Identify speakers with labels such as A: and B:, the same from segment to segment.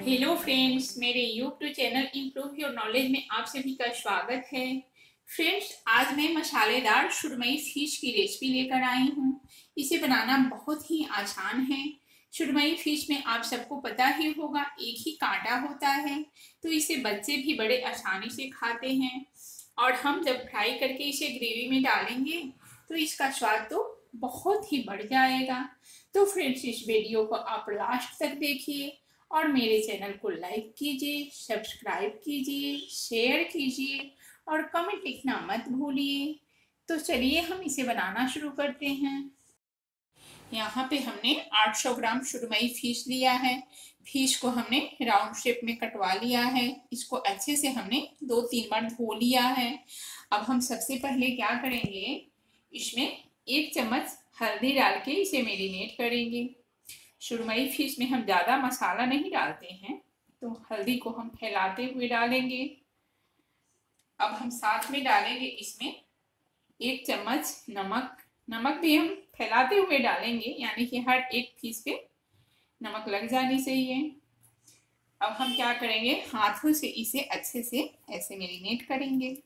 A: Hello friends, मेरे YouTube channel improve your knowledge में आप सभी का स्वागत है। फ्रेंड्स, आज मैं मसालेदार सुरमई फिश की रेसिपी लेकर आई हूँ। इसे बनाना बहुत ही आसान है। सुरमई फिश में आप सबको पता ही होगा, एक ही कांटा होता है, तो इसे बच्चे भी बड़े आसानी से खाते हैं। और हम जब फ्राई करके इसे ग्रेवी में डालेंगे तो इसका स्वाद तो बहुत ही बढ़ जाएगा। तो फ्रेंड्स, इस वीडियो को आप लास्ट तक देखिए और मेरे चैनल को लाइक कीजिए, सब्सक्राइब कीजिए, शेयर कीजिए और कमेंट लिखना मत भूलिए। तो चलिए हम इसे बनाना शुरू करते हैं। यहाँ पे हमने 800 ग्राम सुरमई फिश लिया है। फिश को हमने राउंड शेप में कटवा लिया है। इसको अच्छे से हमने 2-3 बार धो लिया है। अब हम सबसे पहले क्या करेंगे, इसमें 1 चम्मच हल्दी डाल के इसे मैरिनेट करेंगे। सुरमई फिश में हम ज़्यादा मसाला नहीं डालते हैं, तो हल्दी को हम फैलाते हुए डालेंगे। अब हम साथ में डालेंगे इसमें 1 चम्मच नमक। नमक भी हम फैलाते हुए डालेंगे, यानी कि हर एक फिश पे नमक लग जानी चाहिए। अब हम क्या करेंगे, हाथों से इसे अच्छे से ऐसे मैरिनेट करेंगे।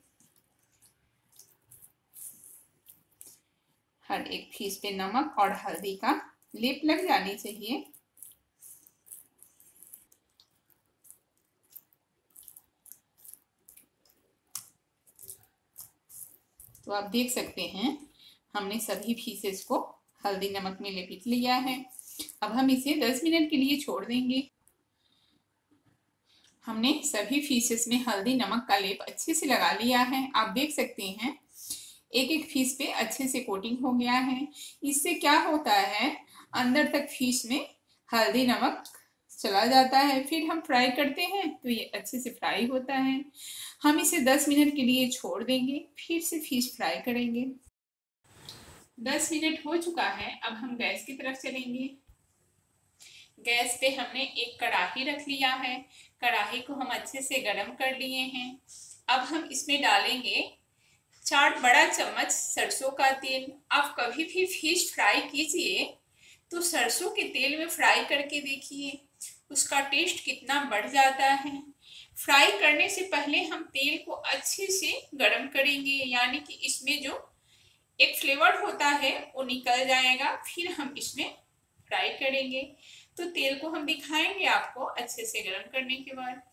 A: हर एक फिश पे नमक और हल्दी का लेप लग जानी चाहिए। तो आप देख सकते हैं, हमने सभी फिशेस को हल्दी नमक में लपेट लिया है। अब हम इसे 10 मिनट के लिए छोड़ देंगे। हमने सभी फिशेस में हल्दी नमक का लेप अच्छे से लगा लिया है। आप देख सकते हैं, एक एक फिश पे अच्छे से कोटिंग हो गया है। इससे क्या होता है, अंदर तक फिश में हल्दी नमक चला जाता है। फिर हम फ्राई करते हैं तो ये अच्छे से फ्राई होता है। हम इसे 10 मिनट के लिए छोड़ देंगे, फिर से फिश फ्राई करेंगे। 10 मिनट हो चुका है। अब हम गैस की तरफ चलेंगे। गैस पे हमने एक कढ़ाई रख लिया है। कढ़ाई को हम अच्छे से गर्म कर लिए हैं। अब हम इसमें डालेंगे 4 बड़ा चम्मच सरसों का तेल। आप कभी भी फिश फ्राई कीजिए तो सरसों के तेल में फ्राई करके देखिए, उसका टेस्ट कितना बढ़ जाता है। फ्राई करने से पहले हम तेल को अच्छे से गर्म करेंगे, यानी कि इसमें जो एक फ्लेवर होता है वो निकल जाएगा। फिर हम इसमें फ्राई करेंगे। तो तेल को हम दिखाएंगे आपको अच्छे से गर्म करने के बाद।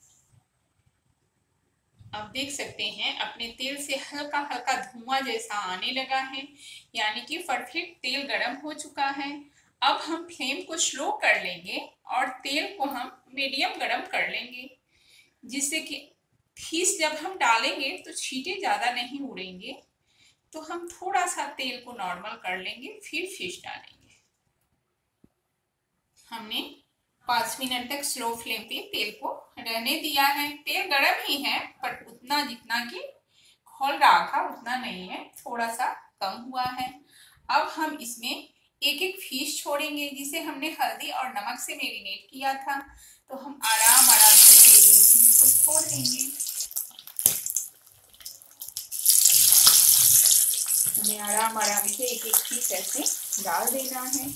A: आप देख सकते हैं, अपने तेल से हल्का हल्का धुआं जैसा आने लगा है, यानी कि परफेक्ट तेल गर्म हो चुका है। अब हम फ्लेम को स्लो कर लेंगे और तेल को हम मीडियम गर्म कर लेंगे, जिससे कि फिश जब हम डालेंगे तो छींटे ज़्यादा नहीं उड़ेंगे। तो हम थोड़ा सा तेल को नॉर्मल कर लेंगे, फिर फिश डालेंगे। हमने 5 मिनट तक स्लो फ्लेम पे तेल को रहने दिया है। तेल गर्म ही है, पर उतना जितना कि खोल रहा था उतना नहीं है, थोड़ा सा कम हुआ है। अब हम इसमें एक एक फिश छोड़ेंगे जिसे हमने हल्दी और नमक से मैरिनेट किया था। तो हम आराम आराम से तेल में इसको छोड़ देंगे। हमें आराम आराम से एक एक फिश ऐसे डाल देना है।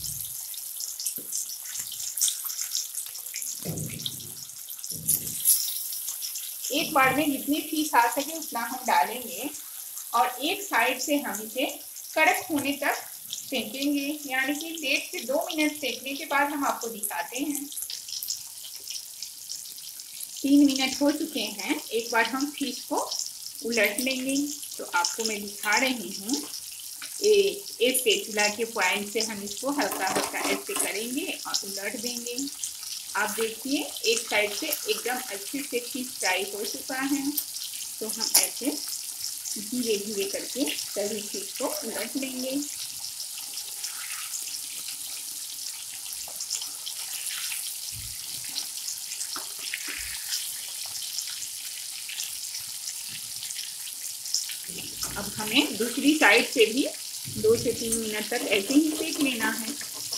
A: एक बार में जितनी फिश आ सके उतना हम डालेंगे और एक साइड से हम इसे कड़क होने तक सेकेंगे, यानी कि 1.5 से 2 मिनट सेकने के बाद हम आपको दिखाते हैं। 3 मिनट हो चुके हैं। एक बार हम फिश को उलट लेंगे। तो आपको मैं दिखा रही हूँ, एक स्पैचुला के पॉइंट से हम इसको हल्का हल्का ऐसे करेंगे और उलट देंगे। आप देखिए, एक साइड से एकदम अच्छे से फिश फ्राई हो चुका है। तो हम ऐसे धीरे धीरे करके सभी फिश को उलट लेंगे। अब हमें दूसरी साइड से भी 2 से 3 मिनट तक ऐसे ही सेक लेना है।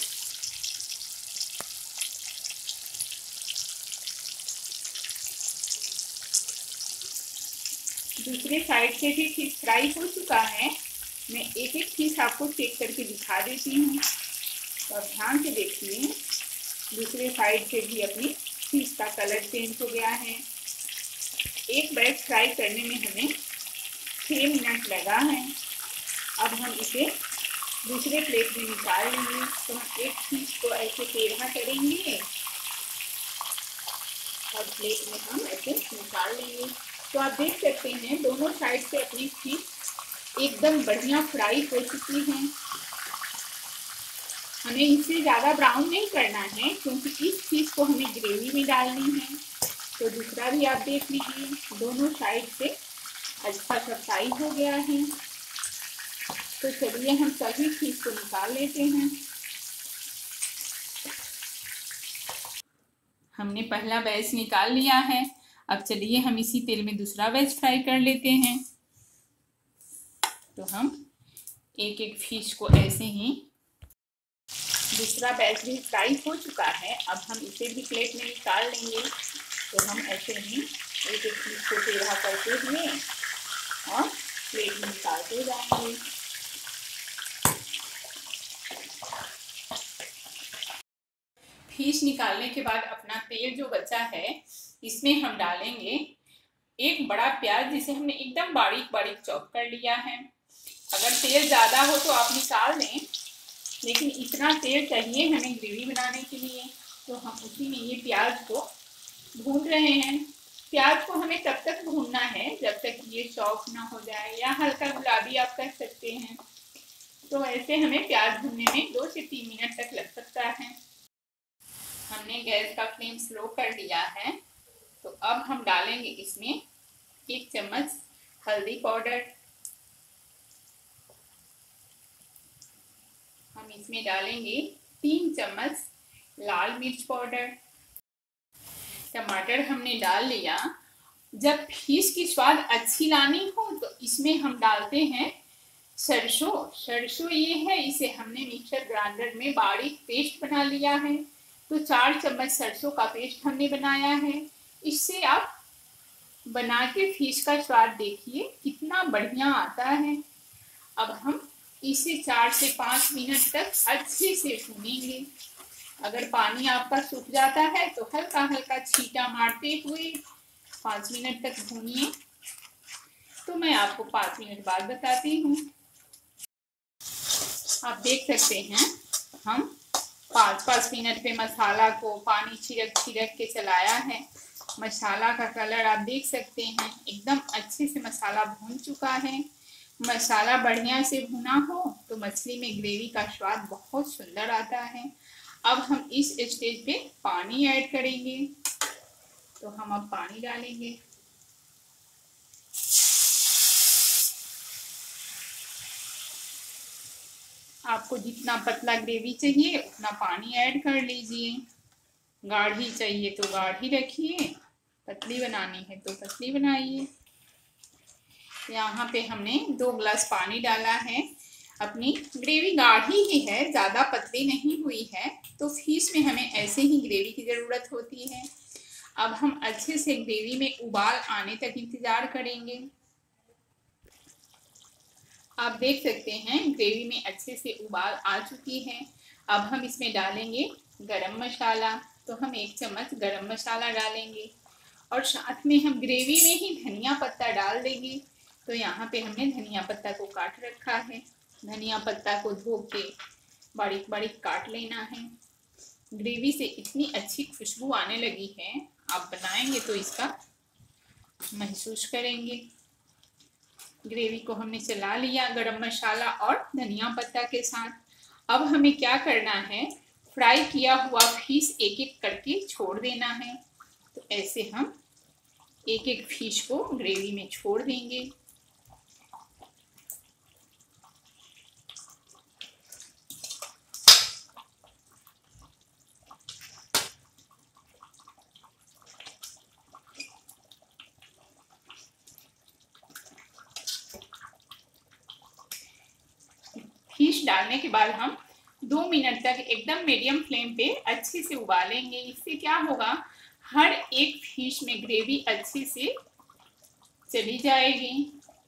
A: दूसरे साइड से भी फिश फ्राई हो चुका है। मैं एक एक फिश आपको चेक करके दिखा देती हूँ, तो आप ध्यान से देखिए। दूसरे साइड से भी अपनी फिश का कलर चेंज हो गया है। एक बैच फ्राई करने में हमें 6 मिनट लगा है। अब हम इसे दूसरे प्लेट में निकाल लेंगे। तो हम एक फिश को ऐसे टेढ़ा करेंगे और प्लेट में हम ऐसे निकाल लेंगे। तो आप देख सकते हैं दोनों साइड से अपनी फिश एकदम बढ़िया फ्राई हो चुकी है। हमें इसे ज़्यादा ब्राउन नहीं करना है क्योंकि इस फिश को हमें ग्रेवी में डालनी है। तो दूसरा भी आप देख लीजिए, दोनों साइड से अच्छा सा फ्राई हो गया है। तो चलिए हम सभी फिश को निकाल लेते हैं। हमने पहला बैच निकाल लिया है। अब चलिए हम इसी तेल में दूसरा बैच फ्राई कर लेते हैं। तो हम एक एक फिश को ऐसे ही, दूसरा बैच भी फ्राई हो चुका है। अब हम इसे भी प्लेट में निकाल लेंगे। तो हम ऐसे ही एक एक फिश को टेढ़ा करते हुए और प्लेट में निकालते जाएंगे। फिश निकालने के बाद अपना तेल जो बचा है इसमें हम डालेंगे एक बड़ा प्याज, जिसे हमने एकदम बारीक बारीक चॉप कर लिया है। अगर तेल ज़्यादा हो तो आप निकाल लें, लेकिन इतना तेल चाहिए हमें ग्रेवी बनाने के लिए। तो हम उसी में ये प्याज को भून रहे हैं। प्याज को हमें तब तक भूनना है जब तक ये सॉफ्ट ना हो जाए, या हल्का गुलाबी आप कह सकते हैं। तो ऐसे हमें प्याज भूनने में 2 से 3 मिनट तक लग सकता है। हमने गैस का फ्लेम स्लो कर दिया है। तो अब हम डालेंगे इसमें 1 चम्मच हल्दी पाउडर। हम इसमें डालेंगे 3 चम्मच लाल मिर्च पाउडर। टमाटर हमने डाल लिया। जब फिश की स्वाद अच्छी लानी हो तो इसमें हम डालते हैं सरसों। सरसों ये है, इसे हमने मिक्सर ग्राइंडर में बारीक पेस्ट बना लिया है। तो 4 चम्मच सरसों का पेस्ट हमने बनाया है। इससे आप बना के फिश का स्वाद देखिए कितना बढ़िया आता है। अब हम इसे 4 से 5 मिनट तक अच्छे से भूनेंगे। अगर पानी आपका सूख जाता है तो हल्का हल्का छींटा मारते हुए 5 मिनट तक भूनिए। तो मैं आपको 5 मिनट बाद बताती हूँ। आप देख सकते हैं हम 5-5 मिनट पे मसाला को पानी छिड़क छिड़क के चलाया है। मसाला का कलर आप देख सकते हैं, एकदम अच्छे से मसाला भून चुका है। मसाला बढ़िया से भुना हो तो मछली में ग्रेवी का स्वाद बहुत सुंदर आता है। अब हम इस स्टेज पे पानी ऐड करेंगे। तो हम अब पानी डालेंगे। आपको जितना पतला ग्रेवी चाहिए उतना पानी ऐड कर लीजिए। गाढ़ी चाहिए तो गाढ़ी रखिए, पतली बनानी है तो पतली बनाइए। यहाँ पे हमने 2 गिलास पानी डाला है। अपनी ग्रेवी गाढ़ी ही है, ज़्यादा पतली नहीं हुई है। तो फिश में हमें ऐसे ही ग्रेवी की ज़रूरत होती है। अब हम अच्छे से ग्रेवी में उबाल आने तक इंतज़ार करेंगे। आप देख सकते हैं ग्रेवी में अच्छे से उबाल आ चुकी है। अब हम इसमें डालेंगे गरम मसाला। तो हम 1 चम्मच गरम मसाला डालेंगे और साथ में हम ग्रेवी में ही धनिया पत्ता डाल देंगे। तो यहाँ पे हमने धनिया पत्ता को काट रखा है। धनिया पत्ता को धो के बारीक बारीक काट लेना है। ग्रेवी से इतनी अच्छी खुशबू आने लगी है, आप बनाएंगे तो इसका महसूस करेंगे। ग्रेवी को हमने चला लिया गरम मसाला और धनिया पत्ता के साथ। अब हमें क्या करना है, फ्राई किया हुआ फिश एक एक करके छोड़ देना है। तो ऐसे हम एक एक फिश को ग्रेवी में छोड़ देंगे। फिश डालने के बाद हम 2 मिनट तक एकदम मीडियम फ्लेम पे अच्छे से उबालेंगे। इससे क्या होगा, हर एक फिश में ग्रेवी अच्छे से चली जाएगी।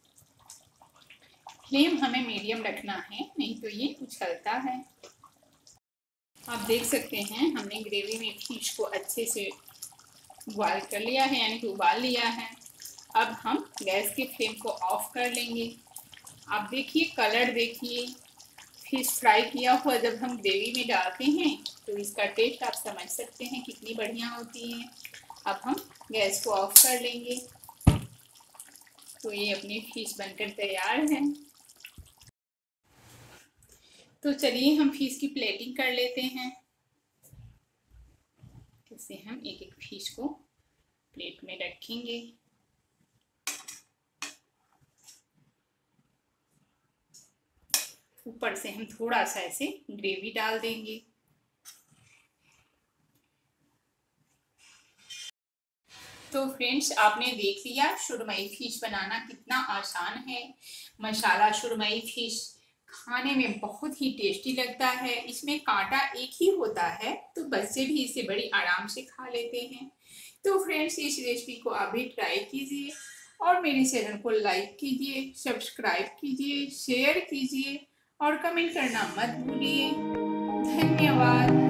A: फ्लेम हमें मीडियम रखना है, नहीं तो ये उछलता है। आप देख सकते हैं हमने ग्रेवी में फिश को अच्छे से बॉयल कर लिया है, यानी कि उबाल लिया है। अब हम गैस की फ्लेम को ऑफ कर लेंगे। आप देखिए, कलर देखिए, फिश फ्राई किया हुआ जब हम ग्रेवी में डालते हैं तो इसका टेस्ट आप समझ सकते हैं कितनी बढ़िया होती है। अब हम गैस को ऑफ कर लेंगे। तो ये अपनी फिश बनकर तैयार है। तो चलिए हम फिश की प्लेटिंग कर लेते हैं। इससे हम एक एक फिश को प्लेट में रखेंगे। ऊपर से हम थोड़ा सा ऐसे ग्रेवी डाल देंगे। तो फ्रेंड्स, आपने देख लिया सुरमई फिश बनाना कितना आसान है। मसाला सुरमई फिश खाने में बहुत ही टेस्टी लगता है। इसमें कांटा एक ही होता है, तो बच्चे भी इसे बड़ी आराम से खा लेते हैं। तो फ्रेंड्स, इस रेसिपी को आप भी ट्राई कीजिए और मेरे चैनल को लाइक कीजिए, सब्सक्राइब कीजिए, शेयर कीजिए और कमेंट करना मत भूलिए। धन्यवाद।